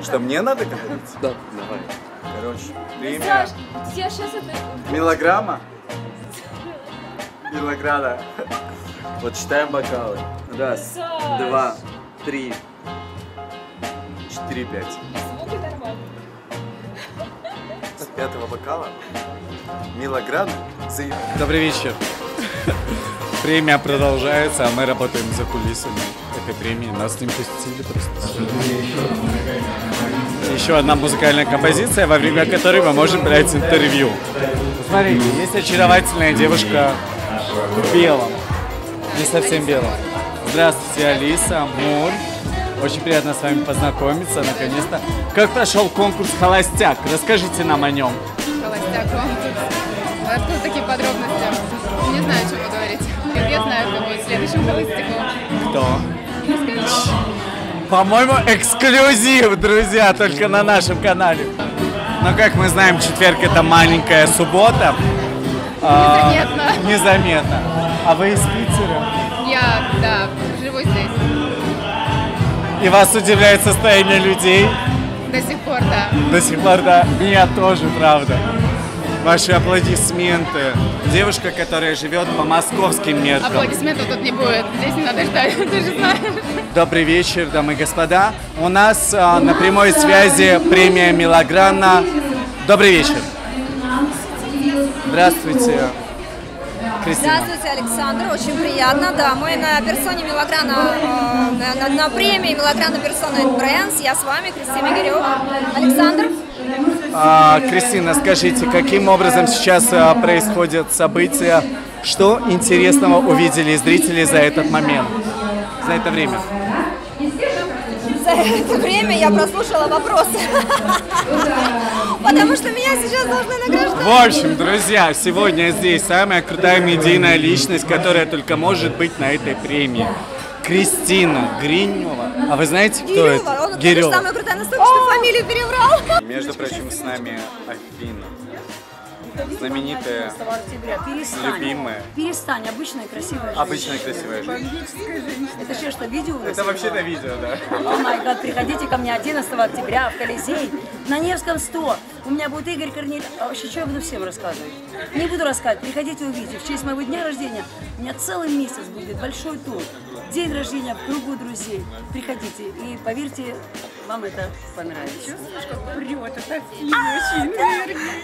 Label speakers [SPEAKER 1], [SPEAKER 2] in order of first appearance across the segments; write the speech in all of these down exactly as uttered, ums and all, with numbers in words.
[SPEAKER 1] Что, мне надо говорить?
[SPEAKER 2] Да, давай.
[SPEAKER 1] Короче, премия.
[SPEAKER 3] Саш, я сейчас это...
[SPEAKER 1] Милограмма? Милограда. Вот считаем бокалы. Раз,
[SPEAKER 3] Саш.
[SPEAKER 1] два, три, четыре, пять.
[SPEAKER 3] Звук нормально.
[SPEAKER 1] С пятого бокала Милограда.
[SPEAKER 4] Добрый вечер. Премия продолжается, а мы работаем за кулисами этой премии. Нас не пустили просто. Еще одна музыкальная композиция, во время которой мы можем брать интервью. Смотрите, есть очаровательная девушка в белом. Не совсем белом. Здравствуйте, Алиса, Мур. Очень приятно с вами познакомиться, наконец-то. Как прошел конкурс «Холостяк»? Расскажите нам о нем.
[SPEAKER 5] Холостяк, конкурс. Откуда такие подробности? Не знаю, о чем вы говорите. Я знаю, кто будет следующим холостяком.
[SPEAKER 4] Кто? По-моему, эксклюзив, друзья, только на нашем канале. Но, как мы знаем, четверг — это маленькая суббота.
[SPEAKER 5] Незаметно.
[SPEAKER 4] А, незаметно. А вы из Питера?
[SPEAKER 5] Я, да, живу здесь.
[SPEAKER 4] И вас удивляет состояние людей?
[SPEAKER 5] До сих пор, да.
[SPEAKER 4] До сих пор, да. Меня тоже, правда. Ваши аплодисменты. Девушка, которая живет по московским меркам.
[SPEAKER 5] Аплодисментов тут не будет. Здесь не надо ждать, ты же знаешь.
[SPEAKER 4] Добрый вечер, дамы и господа. У нас а, на прямой связи премия Милограна. Добрый вечер. Здравствуйте, Кристина.
[SPEAKER 6] Здравствуйте, Александр. Очень приятно. Да, мы на персоне Милограна, э, на, на премии Милограна Persona and Brands. Я с вами, Кристина Мигирёва. Александр.
[SPEAKER 4] А, Кристина, скажите, каким образом сейчас а, происходят события? Что интересного увидели зрители за этот момент, за это время?
[SPEAKER 6] За это время я прослушала вопросы, потому что меня сейчас должны награждать.
[SPEAKER 4] В общем, друзья, сегодня здесь самая крутая медийная личность, которая только может быть на этой премии. Кристина Гринева. А вы знаете, кто
[SPEAKER 6] Гирёва.
[SPEAKER 4] это?
[SPEAKER 6] Он
[SPEAKER 4] Гирёва.
[SPEAKER 6] самая крутая настолько, что фамилию переврал.
[SPEAKER 1] Между прочим, с нами Афина. Знаменитая,
[SPEAKER 7] Перестань.
[SPEAKER 1] любимая.
[SPEAKER 7] Перестань, обычная красивая жизнь.
[SPEAKER 1] Обычная красивая жизнь.
[SPEAKER 7] Это что, что видео?
[SPEAKER 1] Это вообще-то видео, да.
[SPEAKER 7] О май гад, приходите ко мне одиннадцатого октября в Колизей на Невском сто. У меня будет Игорь Корнель. А вообще, что я буду всем рассказывать? Не буду рассказывать, приходите увидите. В честь моего дня рождения у меня целый месяц будет большой тур. День рождения в кругу друзей. Приходите и поверьте, вам это понравится. Чувствуешь, как прет, это очень энергия.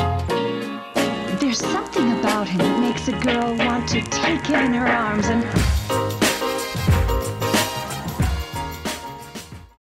[SPEAKER 8] There's something about him that makes a girl want to take him in her arms and